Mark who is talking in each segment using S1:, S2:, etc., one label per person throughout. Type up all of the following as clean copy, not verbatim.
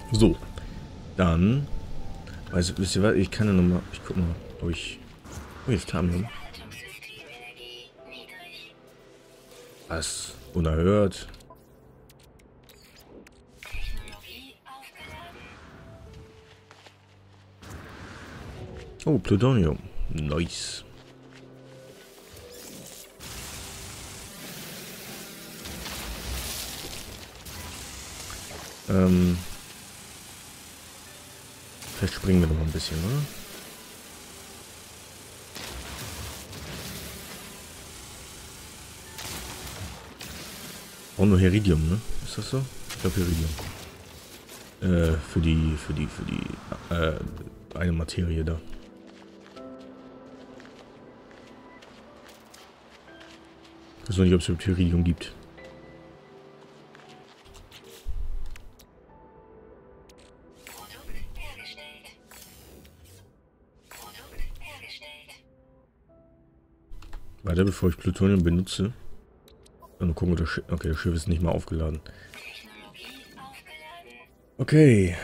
S1: So, dann. Also, wisst ihr was? Ich kann ja nochmal. Ich guck mal, ob ich. Oh, jetzt Tamium. Was? Unerhört. Oh, Plutonium. Nice. Vielleicht springen wir noch mal ein bisschen, oder? Auch nur Heridium, ne? Ist das so? Ich glaube Heridium. Für die eine Materie da. Ich weiß noch nicht, ob es überhaupt Heridium gibt. Weiter, bevor ich Plutonium benutze. Und gucken, das Schiff. Okay, das Schiff ist nicht mal aufgeladen. Okay.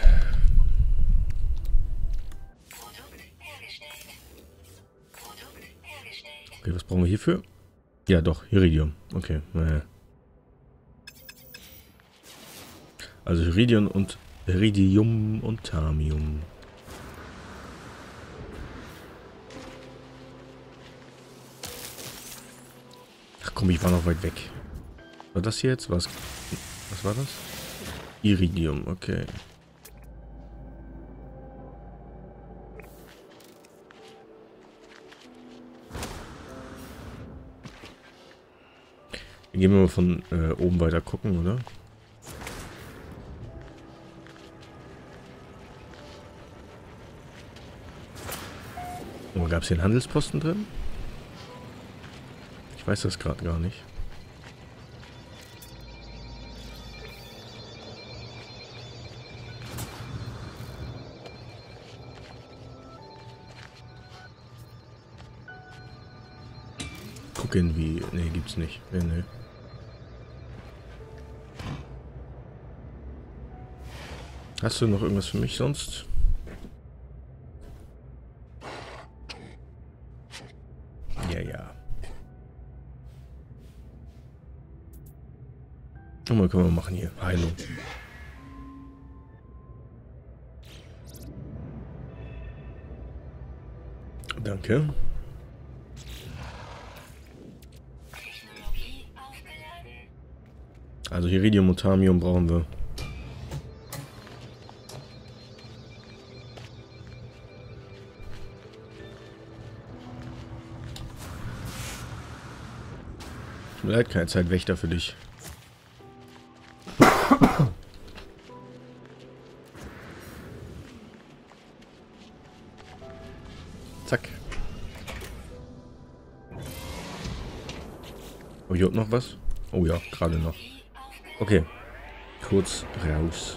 S1: Okay, was brauchen wir hierfür? Ja, doch, Iridium. Okay, naja. Also Iridium und Thamium. Ach komm, ich war noch weit weg. War das jetzt? Was war das? Iridium, okay. Gehen wir mal von oben weiter gucken, oder? Oh, gab es hier einen Handelsposten drin? Ich weiß das gerade gar nicht. Gucken wie... Ne, gibt's nicht. Nee. Hast du noch irgendwas für mich sonst? Ja. Und mal können wir machen hier. Heilung. Danke. Also Iridium und Thamium brauchen wir. Tut mir leid, keine Zeitwächter für dich. Zack. Oh, hier noch was? Oh ja, gerade noch. Okay. Kurz raus.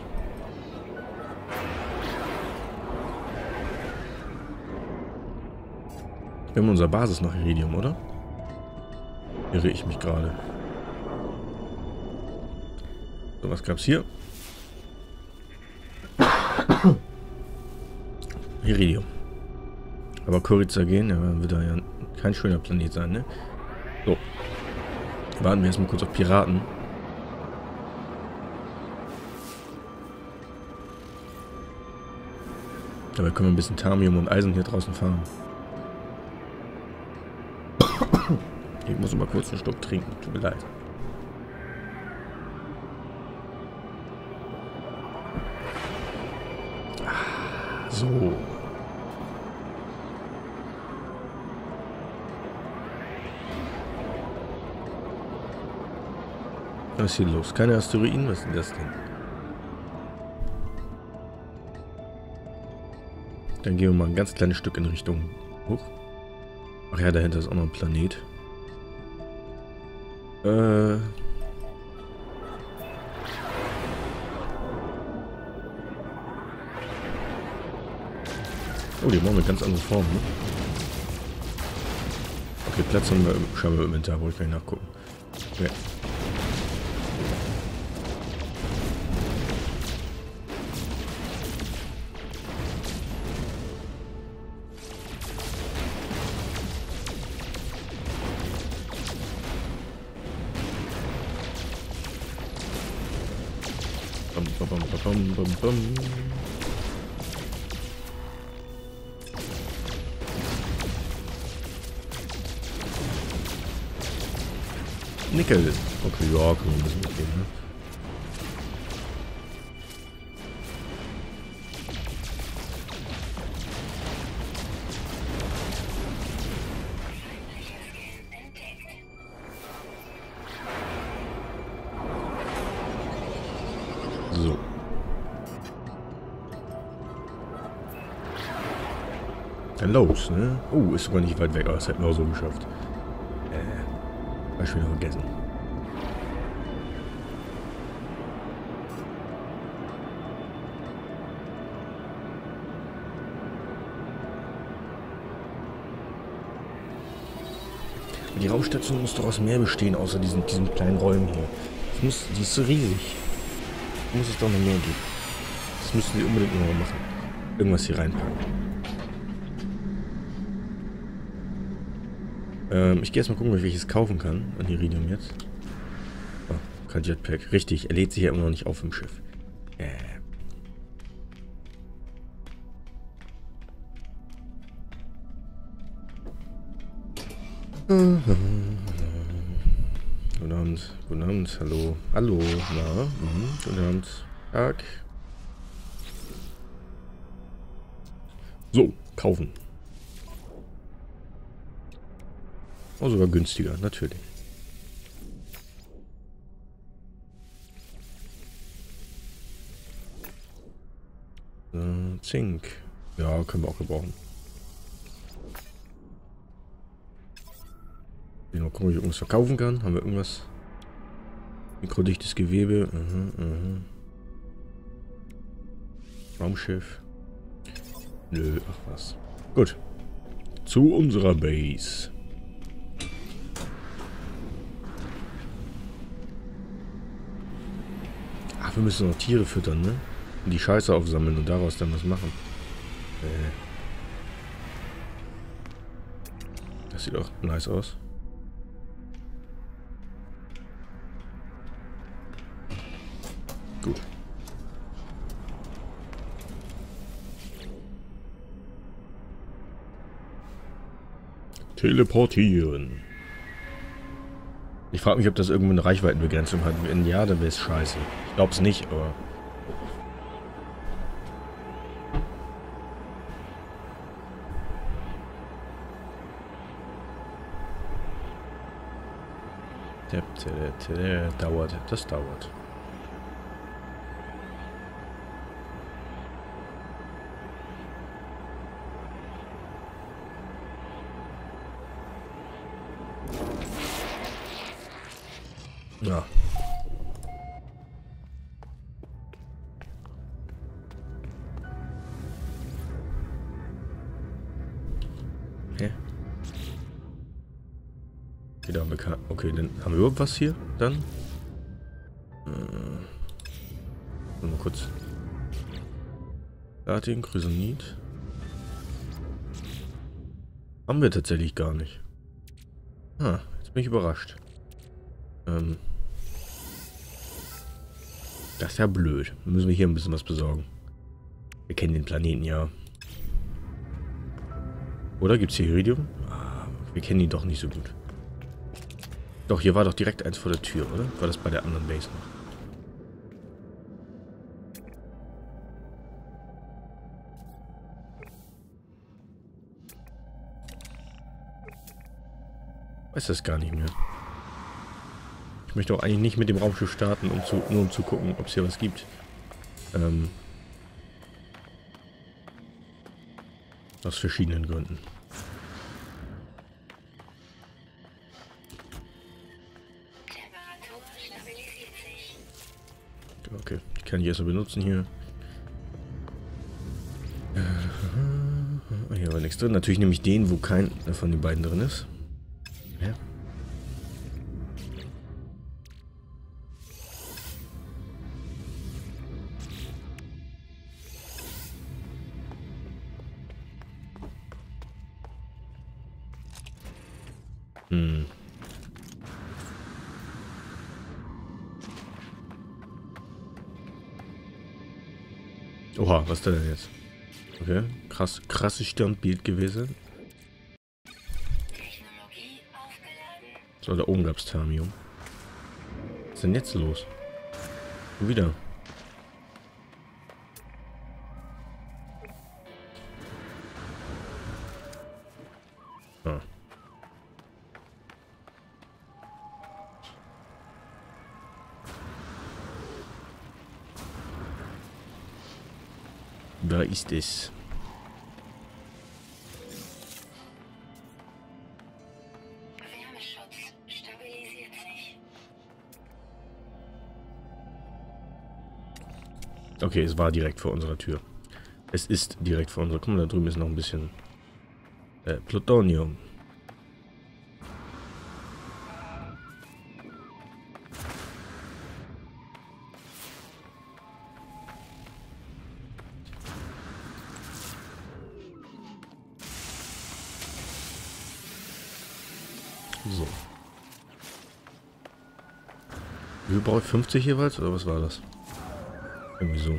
S1: Wir haben unsere Basis nach Iridium, oder? Irre ich mich gerade. So, was gab's hier? Iridium. Aber Kuriza gehen, ja, wird da ja kein schöner Planet sein, ne? So. Warten wir erstmal kurz auf Piraten. Dabei können wir ein bisschen Thamium und Eisen hier draußen fahren. Ich muss mal kurz einen Schluck trinken, tut mir leid. So. Was ist hier los? Keine Asteroiden? Was ist denn das denn? Dann gehen wir mal ein ganz kleines Stück in Richtung hoch. Ach ja, dahinter ist auch noch ein Planet. Oh, die machen eine ganz andere Form, ne? Okay, Platz haben wir scheinbar im Inventar, wollte ich gleich nachgucken. Okay. Bam, bam, bam, bam, bam, bam. Nickel. Okay, ja, können wir ein bisschen mitgehen, ne? So. Dann los, ne? Oh, ist sogar nicht weit weg, aber das hätten wir auch so geschafft. Hab ich wieder vergessen. Die Raumstation muss doch aus mehr bestehen, außer diesen kleinen Räumen hier. Die ist so riesig. Muss es doch noch mehr geben. Das müssen wir unbedingt noch machen. Irgendwas hier reinpacken. Ich gehe erstmal gucken, ob ich welches kaufen kann. An Iridium jetzt. Oh, kein Jetpack. Richtig, er lädt sich ja immer noch nicht auf im Schiff. Guten Abend, guten Abend, hallo. Hallo, na, guten Abend, Tag. So, kaufen. Oh, sogar günstiger, natürlich. Zink. Ja, können wir auch gebrauchen. Mal gucken, ob ich irgendwas verkaufen kann. Haben wir irgendwas? Mikrodichtes Gewebe. Raumschiff. Nö, ach was. Gut. Zu unserer Base. Ach, wir müssen noch Tiere füttern, ne? Und die Scheiße aufsammeln und daraus dann was machen. Das sieht auch nice aus. Gut. Teleportieren. Ich frage mich, ob das irgendwo eine Reichweitenbegrenzung hat. Wenn ja, dann wäre es scheiße. Ich glaube es nicht, aber... Dauert. Das dauert. Ja. Hä? Wieder bekannt. Okay, dann haben wir überhaupt was hier dann? Mal kurz. Platin, Chrysonit. Haben wir tatsächlich gar nicht. Ah, jetzt bin ich überrascht. Das ist ja blöd. Müssen wir hier ein bisschen was besorgen. Wir kennen den Planeten ja. Oder gibt es hier Iridium? Ah, wir kennen ihn doch nicht so gut. Doch, hier war doch direkt eins vor der Tür, oder? War das bei der anderen Base noch? Weiß das gar nicht mehr. Ich möchte auch eigentlich nicht mit dem Raumschiff starten, nur um zu gucken, ob es hier was gibt. Aus verschiedenen Gründen. Okay, ich kann die erstmal benutzen hier. Hier war nichts drin. Natürlich nehme ich den, wo kein von den beiden drin ist. Ja. Oha, was ist denn jetzt? Okay, krasses Stirnbild gewesen. So, da oben gab es Thermium. Was ist denn jetzt los? Und wieder. Ah. Da ist es.
S2: Wärmeschutz stabilisiert sich.
S1: Okay, es war direkt vor unserer Tür. Es ist direkt vor unserer. Guck mal, da drüben ist noch ein bisschen Plutonium. So. Wie viel brauche ich? 50 jeweils? Oder was war das? Irgendwie so.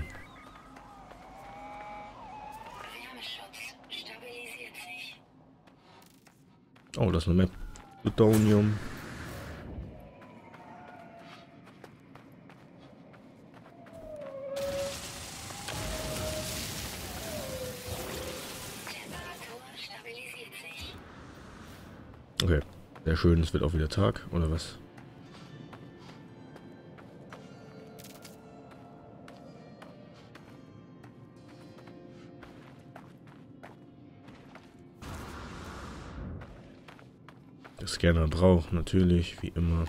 S2: Wärmeschutz stabilisiert sich.
S1: Oh, das ist noch mehr Plutonium.
S2: Temperatur stabilisiert sich.
S1: Okay. Sehr schön, es wird auch wieder Tag, oder was? Der Scanner braucht natürlich, wie immer,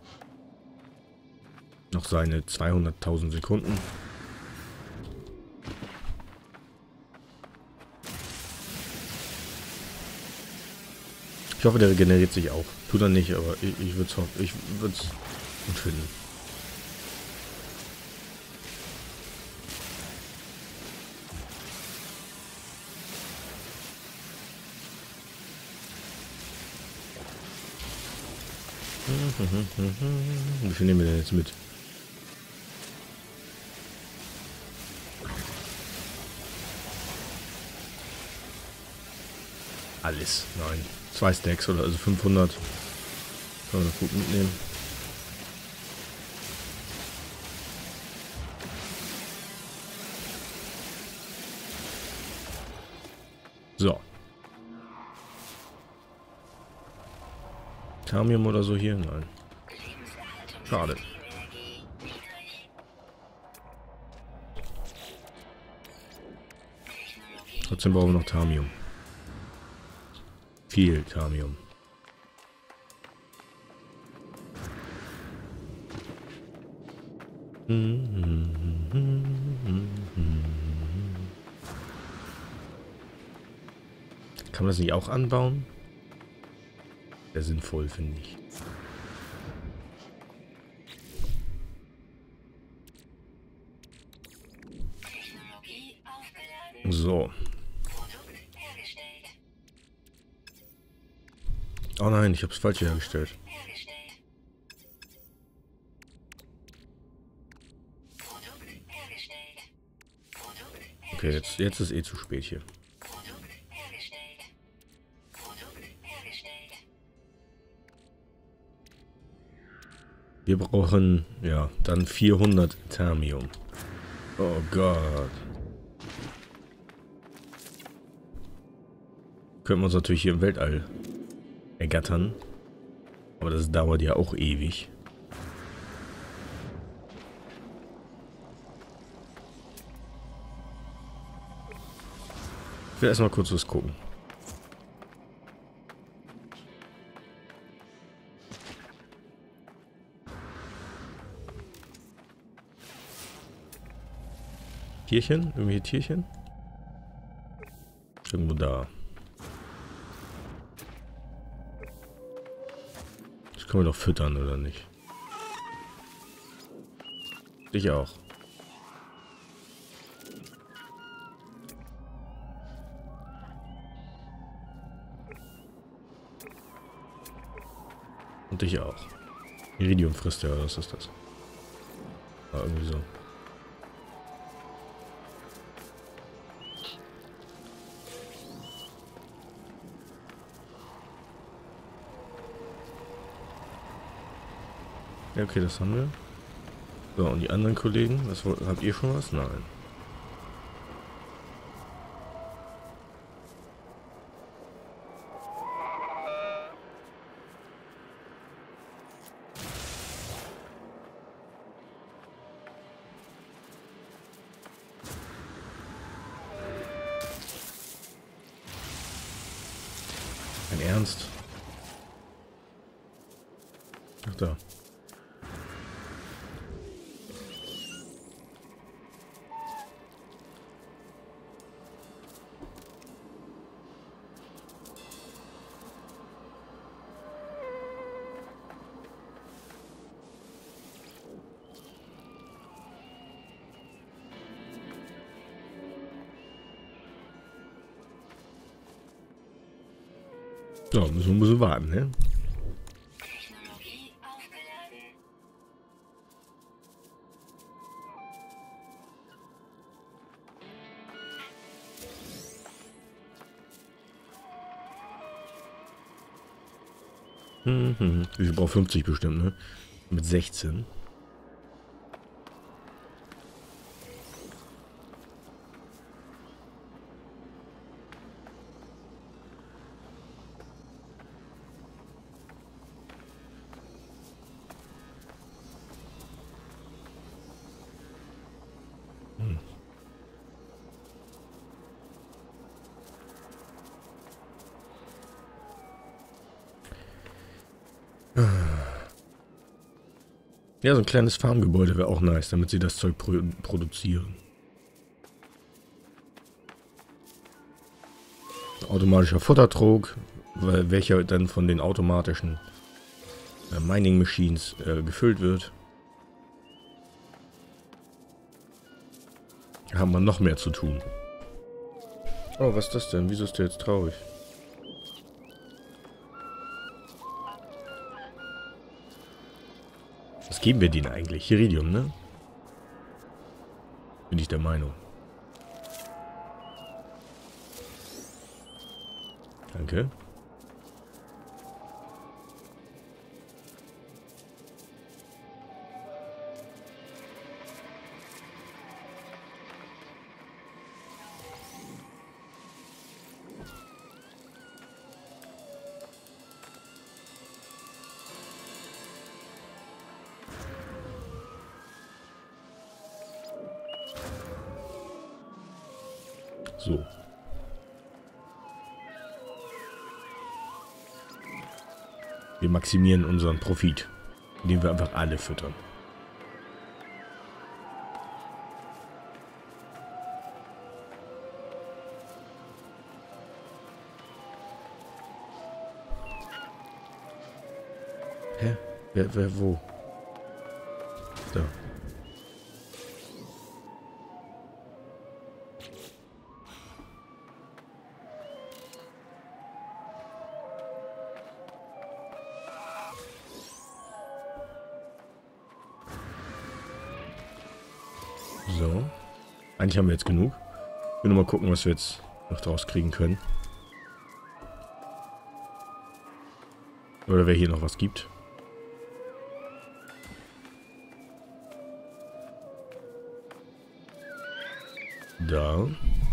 S1: noch seine 200.000 Sekunden. Ich hoffe, der regeneriert sich auch. Tut er nicht, aber ich würde es gut finden. Wie viel nehmen wir denn jetzt mit? Alles. Nein. 2 Stacks oder also 500. Kann man das gut mitnehmen. So. Thermium oder so hier? Nein. Schade. Trotzdem brauchen wir noch Thermium. Viel Thermium. Kann man das nicht auch anbauen? Sehr sinnvoll, finde ich.
S2: Technologie aufgeladen.
S1: So.
S2: Produkt hergestellt.
S1: Oh nein, ich habe es falsch hergestellt.
S2: Hergestellt. Produkt hergestellt. Produkt
S1: Okay, jetzt ist eh zu spät hier.
S2: Produkt hergestellt. Produkt hergestellt.
S1: Wir brauchen, ja, dann 400 Thermium. Oh Gott. Können wir uns natürlich hier im Weltall ergattern. Aber das dauert ja auch ewig. Ich will erstmal kurz was gucken. Tierchen? Irgendwelche Tierchen? Irgendwo da. Das können wir doch füttern, oder nicht? Ich auch. Und dich auch. Iridium frisst ja, oder was ist das? Ah, irgendwie so. Ja, okay, das haben wir. So, und die anderen Kollegen, habt ihr schon was? Nein. Ein Ernst? Ach da. So, müssen wir ein bisschen warten, ne?
S2: Technologie aufgeladen.
S1: Wie viel braucht 50 bestimmt, ne? Mit 16. Ja, so ein kleines Farmgebäude wäre auch nice, damit sie das Zeug produzieren. Automatischer Futtertrog, welcher dann von den automatischen Mining Machines gefüllt wird. Da haben wir noch mehr zu tun. Oh, was ist das denn? Wieso ist der jetzt traurig? Was geben wir denen eigentlich? Iridium, ne? Bin ich der Meinung. Danke. So. Wir maximieren unseren Profit, indem wir einfach alle füttern. Hä? Wer wo? Da. So. Eigentlich haben wir jetzt genug. Ich will nur mal gucken, was wir jetzt noch draus kriegen können. Oder wer hier noch was gibt. Da.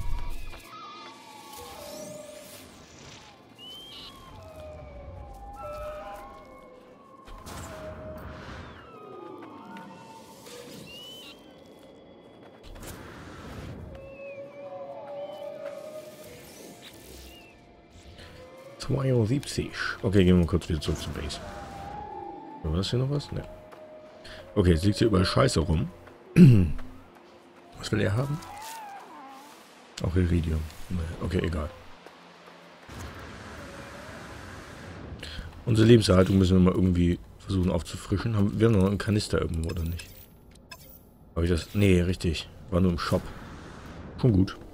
S1: Okay, gehen wir mal kurz wieder zurück zum Base. War das hier noch was? Ne. Okay, jetzt liegt hier überall Scheiße rum. Was will er haben? Auch Iridium. Nee, okay, egal. Unsere Lebenserhaltung müssen wir mal irgendwie versuchen aufzufrischen. Wir haben noch einen Kanister irgendwo, oder nicht? Habe ich das? Nee, richtig. War nur im Shop. Schon gut.